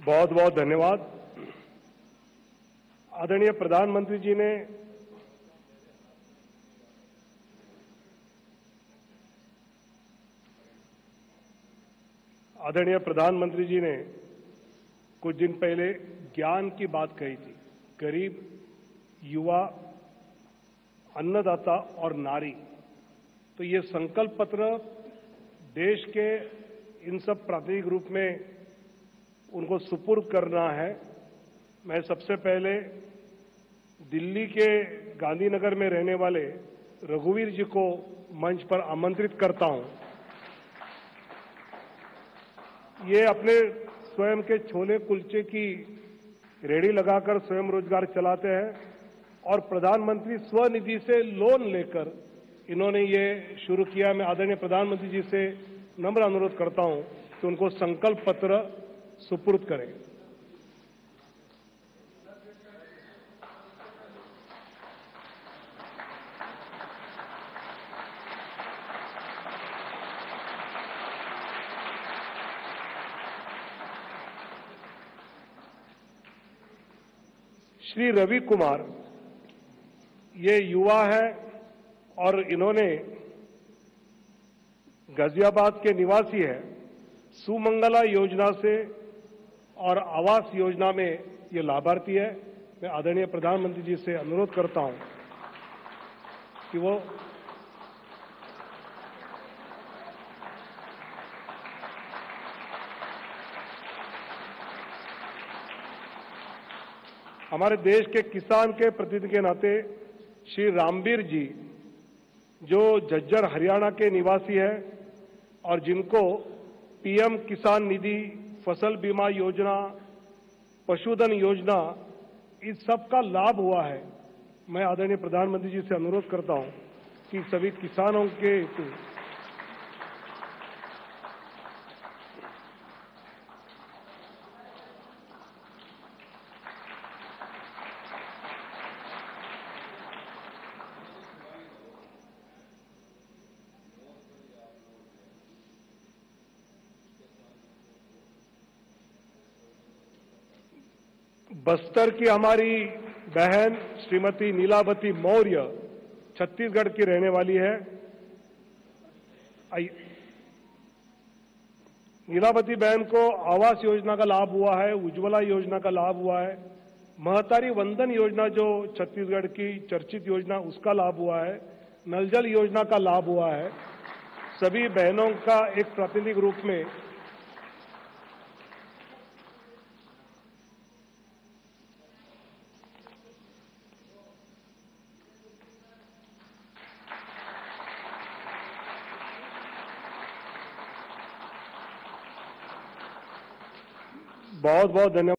बहुत बहुत धन्यवाद। आदरणीय प्रधानमंत्री जी ने कुछ दिन पहले ज्ञान की बात कही थी। गरीब, युवा, अन्नदाता और नारी, तो ये संकल्प पत्र देश के इन सब प्रातिनिधिक रूप में उनको सुपुर्द करना है। मैं सबसे पहले दिल्ली के गांधीनगर में रहने वाले रघुवीर जी को मंच पर आमंत्रित करता हूं। ये अपने स्वयं के छोले कुलचे की रेहड़ी लगाकर स्वयं रोजगार चलाते हैं और प्रधानमंत्री स्वनिधि से लोन लेकर इन्होंने ये शुरू किया। मैं आदरणीय प्रधानमंत्री जी से नम्र अनुरोध करता हूं कि उनको संकल्प पत्र सुपुर्द करें। श्री रवि कुमार ये युवा है और इन्होंने गाजियाबाद के निवासी है। सुमंगला योजना से और आवास योजना में ये लाभार्थी है। मैं आदरणीय प्रधानमंत्री जी से अनुरोध करता हूं कि वो हमारे देश के किसान के प्रतिनिधि के नाते श्री रामबीर जी जो झज्जर हरियाणा के निवासी है और जिनको पीएम किसान निधि, फसल बीमा योजना, पशुधन योजना, इस सब का लाभ हुआ है। मैं आदरणीय प्रधानमंत्री जी से अनुरोध करता हूं कि सभी किसानों के बस्तर की हमारी बहन श्रीमती नीलावती मौर्य छत्तीसगढ़ की रहने वाली है। नीलावती बहन को आवास योजना का लाभ हुआ है, उज्ज्वला योजना का लाभ हुआ है, महतारी वंदन योजना जो छत्तीसगढ़ की चर्चित योजना उसका लाभ हुआ है, नल जल योजना का लाभ हुआ है। सभी बहनों का एक प्रातिनिधिक रूप में बहुत बहुत धन्यवाद।